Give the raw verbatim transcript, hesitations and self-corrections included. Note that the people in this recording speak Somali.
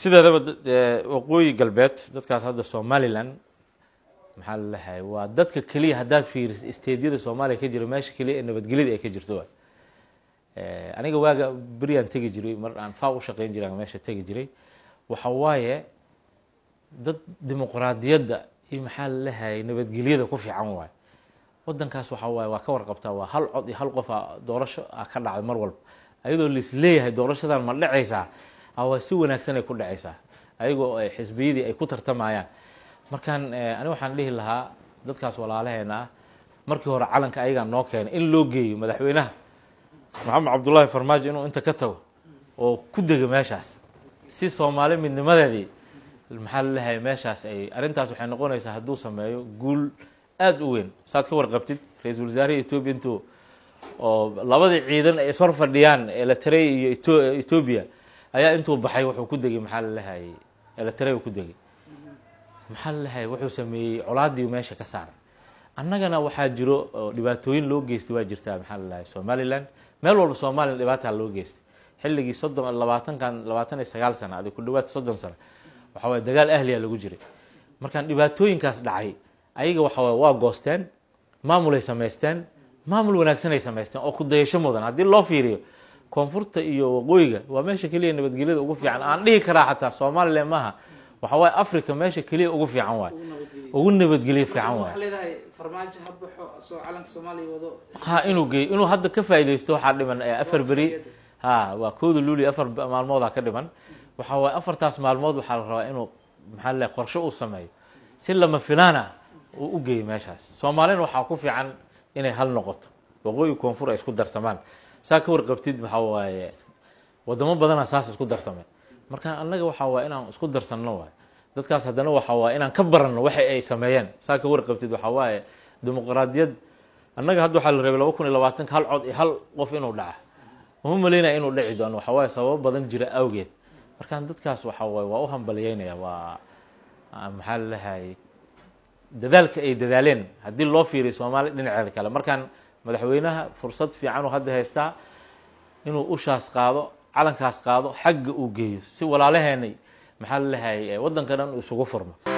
sideedaba waqooyi galbeed dadkaas hadda Somaliland maxaa la lahay waa dadka kaliya hadaad fiiriso isteediyada Soomaaliya ka jira meesha kaliya ee nabadgelyada ay ka jirto ee aniga waaga Brian tagi jiray mar aan faa u shaqeyn jiray meesha tagi jiray waxa waaye dad dimuqraadiyadda iyo maxaa la lahay nabadgelyada ku fiican waay wadankaas waxa waaye waa ka warqabtaa waa hal cod iyo hal qof doorasho ka dhacay mar walba ayadoo la isleeyahay doorashadan ma dhacaysaa aw si wanaagsan ay ku dhacaysaa ayagoo ay xisbiyadii ay ku tartamayaan markaan ani waxaan dhihi lahaa dadkaas walaalaheena markii hore calanka ayaga noo keenay in loo geeyo madaxweynaha Maxamed Cabdullaahi Farmaajo inuu inta ka tago oo ku dega meeshaas si Soomaali midnimadeedii maxaa la lahay meeshaas ay arintaas waxay noqonaysaa haduu sameeyo guul aad u weyn saad ka warqabtid ra'iisul wasaaraha Itoobiya intuu oo labadii ciidan ay soo fadhiyaan Eritrea iyo Itoobiya ayaa intuu baxay wuxuu ku degay maxaa la lahay Eritrea ku degay maxaa la lahay wuxuu sameeyay colaadii meesha ka saaray annagana waxa jiro dhibaatooyin loo geystay waa jirtaa maxaa la lahay Somaliland meel walba Soomaaliland dhibaato loo geystay xilligii soddon iyo labaatan kan labaatan iyo sagaal sano aad ku dhawaad soddon sano waxa way dagaal ahliya lagu jiray markaan dhibaatooyinkaas dhacay ayaga waxa waa goosteen maamul ay sameysteen maamul wanaagsan ay sameysteen oo ku dayasho mudan hadii loo fiiriyo koonfurta iyo waqooyiga waa meesha kaliya nabadgelyada ugu fiican aan dhihi karaa xataa Soomaaliland maaha waxa way Afrika meesha kaliya ugu fiican waay ugu nabadgelyo fiican waay leedahay Farmaajo habaxo soo calanka Soomaaliya wado ha inuu geey inuu hadda ka faa'iideysto waxa dhiman afar bari ha waa kooda luuli afar maalmood ka dhiman waxa way afartaas maalmood waxa la rabaa inuu maxaa la qorshe u sameeyo si lama filaana uu u geey meeshaas Soomaaliland waxa ku fiican inay hal noqoto waqooyi koonfur ay isku darsamaan saa ka warqabtid waxa waaye wadamo badan asaas isku darsamay marka annaga waxa waa inaan isku darsanno waay dadkaas hadana waxa waa inaan ka baranno waxa ay sameeyeen saa ka warqabtid waxa waaye dimuqraadiyad annaga hadda waxa la rabay laba kun iyo labaatan hal cod iyo hal qof inuu dhaco uma maleynaa inuu dhici doono waxa waaye sabab badan jira awgeed marka dadkaas waxa waaye waa u hambaliyeynaya waa maxaa la lahay dadaalka ay dadaaleen hadii loo fiiriyo Soomaaliya dhinaceeda kale markaan madaxweynaha fursad fiican oo hadda haysta inuu u shaas qaado calankaas qaado xagga uu geeyo si walaalaheenay maxaa la lahay wadanka dhan isugu furmo